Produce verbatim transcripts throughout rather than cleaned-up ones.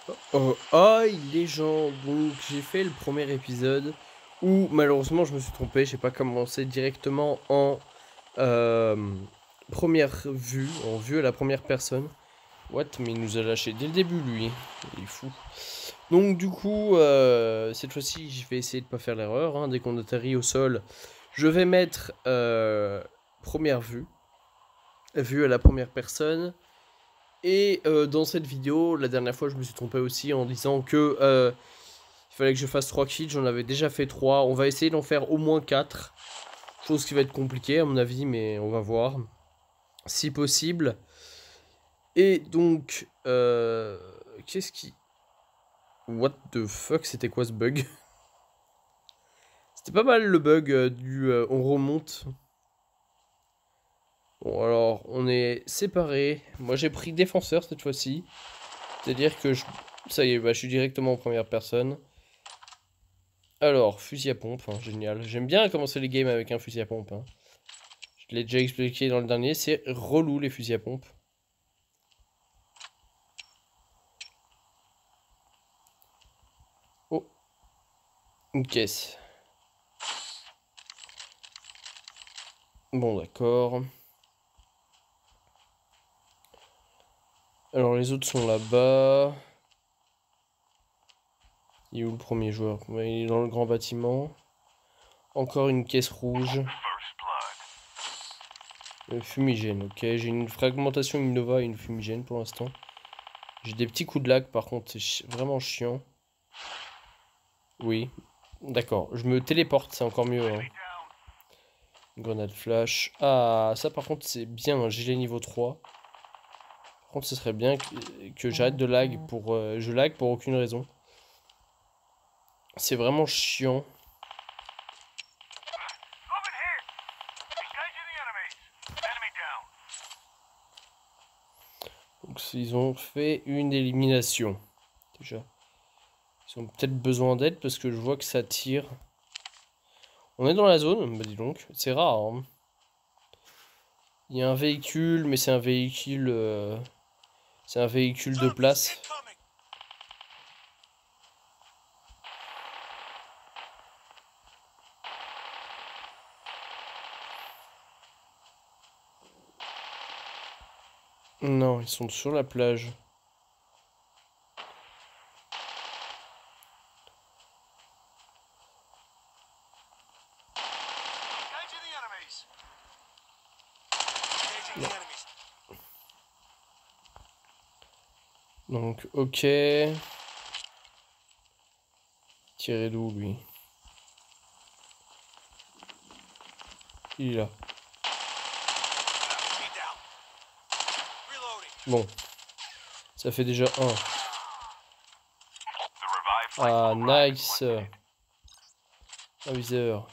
Oh, aïe les gens, donc j'ai fait le premier épisode où malheureusement je me suis trompé, j'ai pas commencé directement en euh, première vue, en vue à la première personne. What? Mais il nous a lâché dès le début lui, il est fou. Donc du coup, euh, cette fois-ci je vais essayer de pas faire l'erreur, hein. Dès qu'on atterrit au sol, je vais mettre euh, première vue, vue à la première personne. Et euh, dans cette vidéo, la dernière fois, je me suis trompé aussi en disant que euh, il fallait que je fasse trois kills. J'en avais déjà fait trois. On va essayer d'en faire au moins quatre. Chose qui va être compliquée à mon avis, mais on va voir. Si possible. Et donc, euh, qu'est-ce qui... What the fuck, c'était quoi ce bug? C'était pas mal le bug euh, du euh, on remonte. Bon alors, on est séparés. Moi j'ai pris défenseur cette fois-ci. C'est-à-dire que je... ça y est, bah, je suis directement en première personne. Alors, fusil à pompe, hein, génial. J'aime bien commencer les games avec un fusil à pompe. Hein. Je l'ai déjà expliqué dans le dernier, c'est relou les fusils à pompe. Oh, une caisse. Bon, d'accord. Alors, les autres sont là-bas. Il est où le premier joueur? Ouais, il est dans le grand bâtiment. Encore une caisse rouge. Le fumigène, ok. J'ai une fragmentation Innova et une fumigène pour l'instant. J'ai des petits coups de lag, par contre, c'est chi vraiment chiant. Oui, d'accord. Je me téléporte, c'est encore mieux. Hein. Grenade flash. Ah, ça par contre, c'est bien un gilet niveau trois. Par contre, ce serait bien que, que j'arrête de lag pour... Euh, je lag pour aucune raison. C'est vraiment chiant. Donc, ils ont fait une élimination. Déjà. Ils ont peut-être besoin d'aide parce que je vois que ça tire. On est dans la zone, bah dis donc. C'est rare. Hein. Il y a un véhicule, mais c'est un véhicule... Euh, c'est un véhicule de place. Non, ils sont sur la plage. Non. Donc, ok. Tiré d'où, lui? Il est là. Bon. Ça fait déjà un. Ah, nice. Un viseur.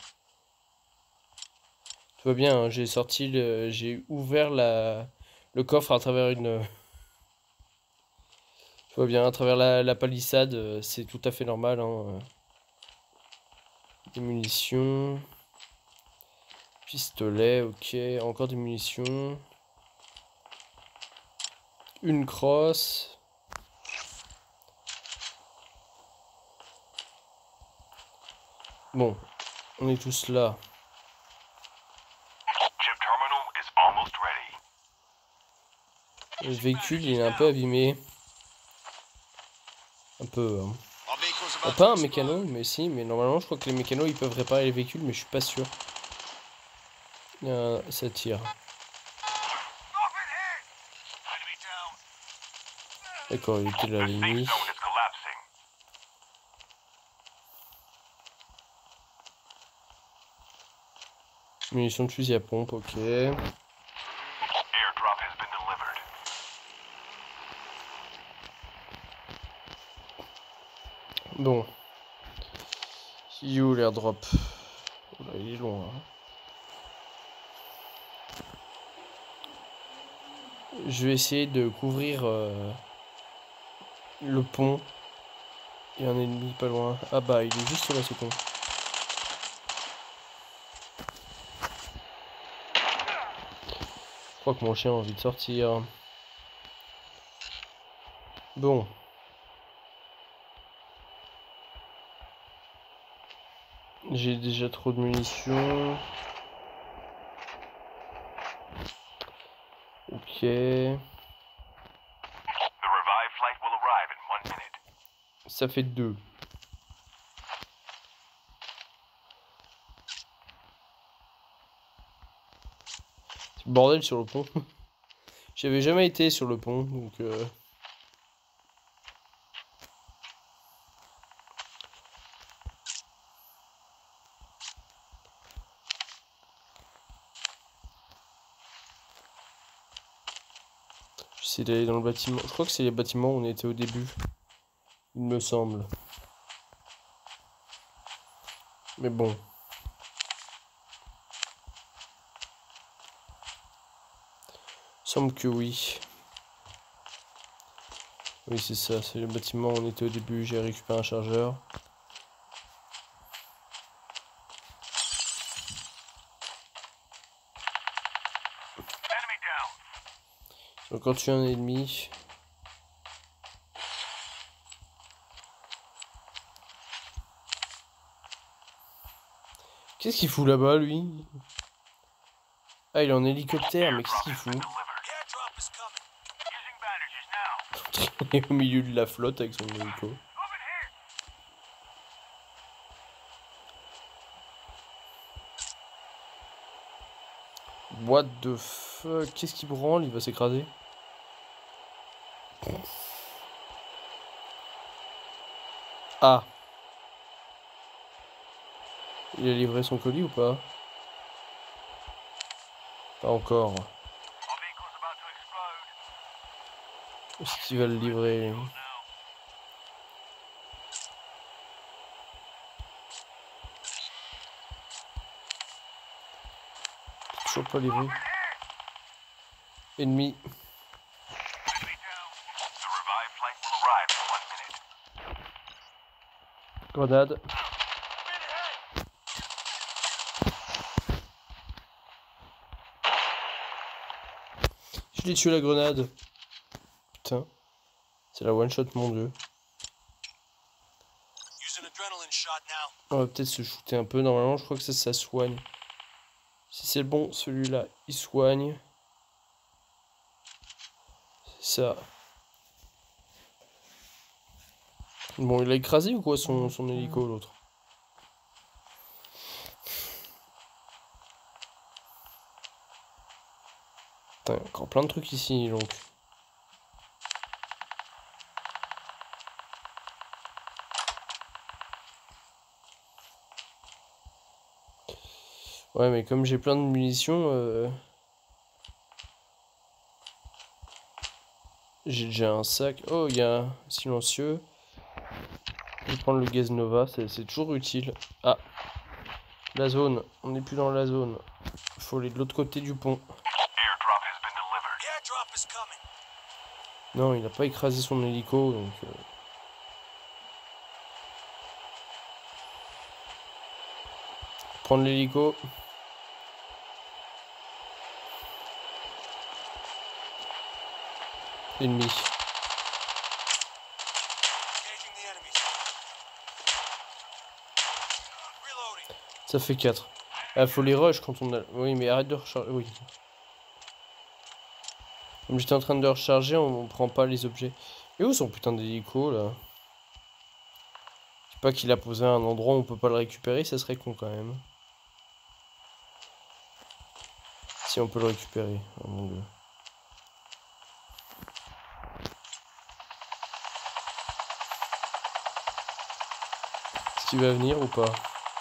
Tout va bien, hein, j'ai sorti le... J'ai ouvert la... le coffre à travers une... Tout va bien, à travers la, la palissade, c'est tout à fait normal. Hein. Des munitions. Pistolet, ok. Encore des munitions. Une crosse. Bon, on est tous là. Le véhicule, il est un peu abîmé. Un peu. Hein. Oh, pas un mécano, mais si, mais normalement, je crois que les mécanos, ils peuvent réparer les véhicules, mais je suis pas sûr. Euh, ça tire. D'accord, il était là l'ennemi. Munitions de fusil à pompe, ok. Bon. Il est où l'airdrop? Oh là, il est loin. Hein. Je vais essayer de couvrir euh, le pont. Il y a un ennemi pas loin. Ah bah, il est juste là ce con. Je crois que mon chien a envie de sortir. Bon. J'ai déjà trop de munitions. Ok. Ça fait deux. C'est le bordel sur le pont. J'avais jamais été sur le pont, donc... Euh... J'essaie d'aller dans le bâtiment. Je crois que c'est les bâtiments où on était au début. Il me semble. Mais bon. Il semble que oui. Oui, c'est ça. C'est le bâtiment où on était au début. J'ai récupéré un chargeur. J'ai encore tué un ennemi. Qu'est-ce qu'il fout là-bas, lui? Ah, il est en hélicoptère, mais qu'est-ce qu'il fout? Il est au milieu de la flotte avec son hélico. What the fuck? Qu'est-ce qu'il branle? Il va s'écraser. Ah. Il a livré son colis ou pas? Pas encore. Est-ce qu'il va le livrer? Toujours pas livré. Ennemi. Grenade. Je l'ai tué la grenade. Putain. C'est la one shot, mon dieu. On va peut-être se shooter un peu. Normalement, je crois que ça, ça soigne. Si c'est bon, celui-là, il soigne. C'est ça. Bon, il a écrasé ou quoi son, son hélico, l'autre? Putain, encore plein de trucs ici, donc. Ouais, mais comme j'ai plein de munitions, euh... j'ai déjà un sac. Oh, il y a un silencieux. Je vais prendre le gaz Nova, c'est toujours utile. Ah, la zone. On n'est plus dans la zone. Il faut aller de l'autre côté du pont. Non, il n'a pas écrasé son hélico, donc... Euh... Prendre l'hélico. Ennemi. Ça fait quatre. Ah, faut les rush quand on a... Oui, mais arrête de recharger. Oui. Comme j'étais en train de recharger, on, on prend pas les objets. Et où son putain d'hélico, là? Je sais pas qu'il a posé à un endroit où on peut pas le récupérer, ça serait con quand même. Si on peut le récupérer. Oh mon dieu. Est-ce qu'il va venir ou pas?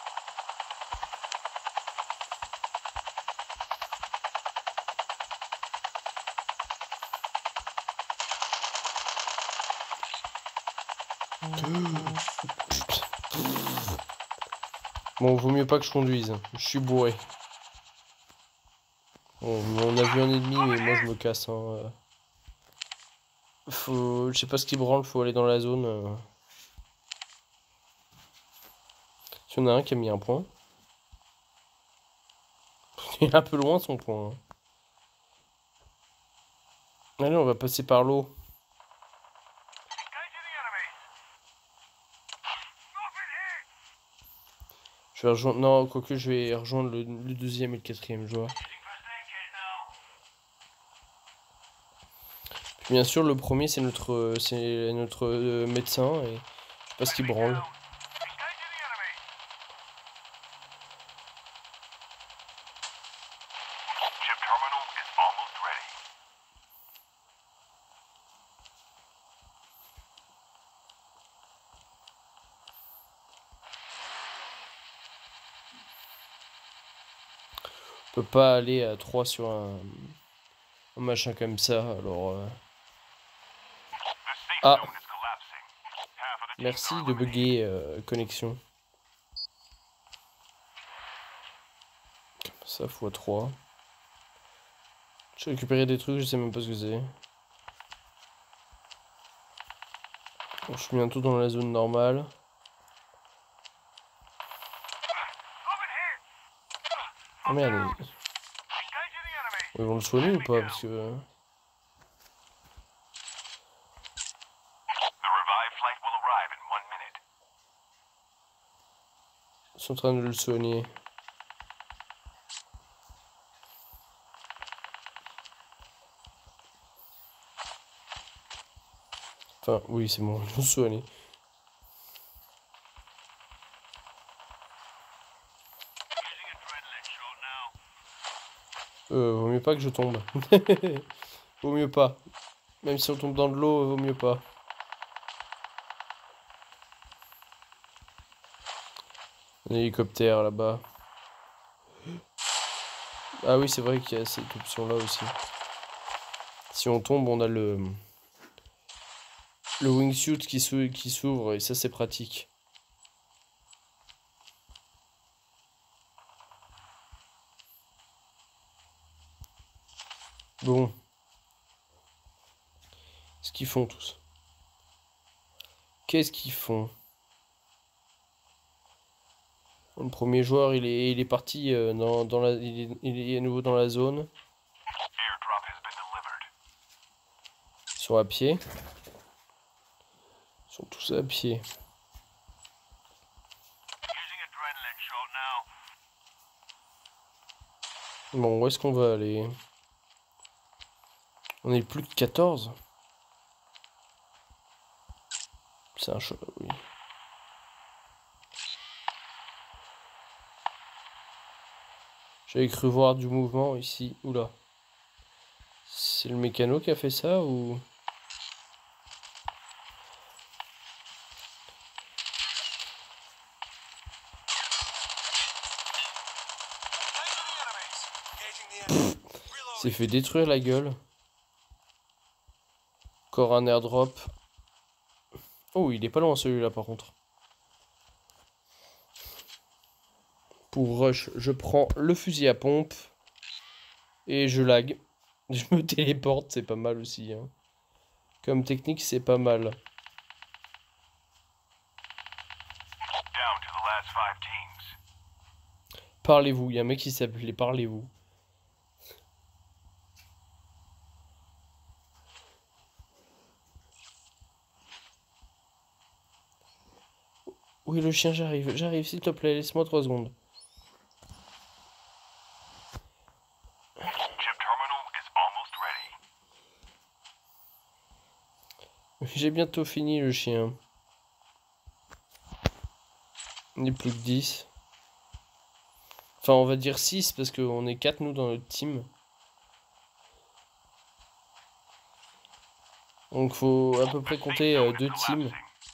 Bon, vaut mieux pas que je conduise. Je suis bourré. Bon, on a vu un ennemi, mais moi je me casse. Hein. Faut... Je sais pas ce qui branle, faut aller dans la zone. Euh... Si on a un qui a mis un point. Il est un peu loin son point. Hein. Allez, on va passer par l'eau. Je vais rejoindre... Non, quoique je vais rejoindre le, le deuxième et le quatrième joueur. Puis bien sûr, le premier, c'est notre, c'est notre euh, médecin, et je sais pas ce qu'il branle. On peut pas aller à trois sur un, un machin comme ça, alors... Euh... Ah! Merci de bugger euh, connexion. Ça, fois trois. J'ai récupéré des trucs, je sais même pas ce que c'est. Bon, je suis bientôt dans la zone normale. Oh merde. Ils vont le soigner ou pas? Parce que... Ils sont en train de le soigner. Enfin, oui, c'est bon, ils l'ont soigné. Euh, vaut mieux pas que je tombe. Vaut mieux pas. Même si on tombe dans de l'eau, vaut mieux pas. Un hélicoptère là-bas. Ah oui, c'est vrai qu'il y a cette option-là aussi. Si on tombe, on a le... Le wingsuit qui s'ouvre, et ça, c'est pratique. Bon. Qu'est-ce qu'ils font tous? Qu'est-ce qu'ils font? Le premier joueur, il est, il est parti euh, dans, dans la... Il est, il est à nouveau dans la zone. Ils sont à pied. Ils sont tous à pied. Bon, où est-ce qu'on va aller? On est plus de quatorze. C'est un choc, oui. J'avais cru voir du mouvement ici. Oula. C'est le mécano qui a fait ça ou... s'est fait détruire la gueule. Encore un airdrop. Oh, il est pas loin celui-là par contre. Pour rush, je prends le fusil à pompe. Et je lag. Je me téléporte, c'est pas mal aussi. Hein. Comme technique, c'est pas mal. Parlez-vous, il y a un mec qui s'appelait Parlez-vous. Oui, le chien, j'arrive. J'arrive, s'il te plaît, laisse-moi trois secondes. J'ai bientôt fini le chien. On n'est plus que dix. Enfin, on va dire six parce qu'on est quatre nous dans notre team. Donc faut à peu près compter euh, deux teams.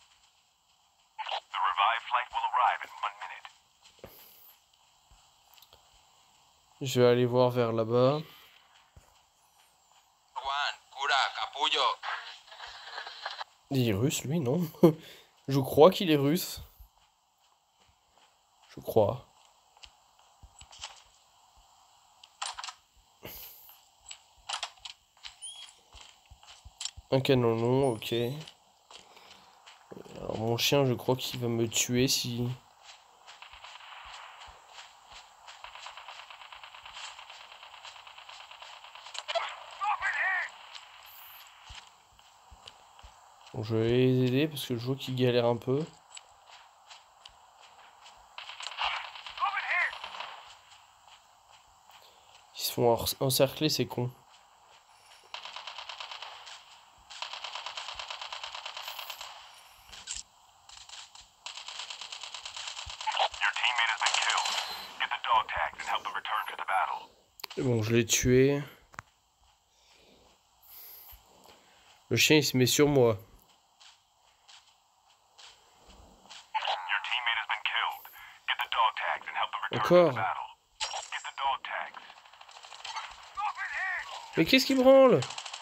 Je vais aller voir vers là-bas. Il est russe, lui, non? Je crois qu'il est russe. Je crois. Un canon long, ok. Alors mon chien, je crois qu'il va me tuer si... Bon, je vais les aider parce que je vois qu'il galère un peu. font en- encercler, c'est con. Bon, je l'ai tué. Le chien, il se met sur moi. Encore. Mais qu'est-ce qui branle?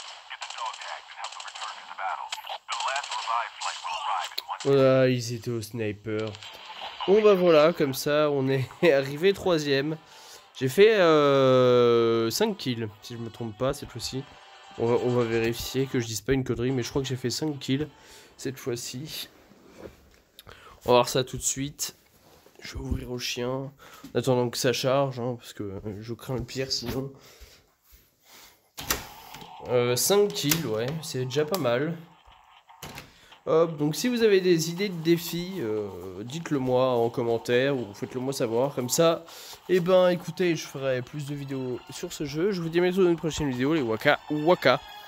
Voilà, ils étaient au sniper. Bon bah voilà, comme ça, on est arrivé troisième. J'ai fait euh, cinq kills, si je me trompe pas, cette fois-ci. On va, on va vérifier que je dise pas une connerie, mais je crois que j'ai fait cinq kills cette fois-ci. On va voir ça tout de suite. Je vais ouvrir au chien, en attendant que ça charge, hein, parce que je crains le pire sinon. Euh, cinq kills, ouais, c'est déjà pas mal. Hop, donc si vous avez des idées de défis, euh, dites-le moi en commentaire ou faites-le moi savoir, comme ça, et eh ben écoutez, je ferai plus de vidéos sur ce jeu. Je vous dis à bientôt dans une prochaine vidéo, les Waka Waka.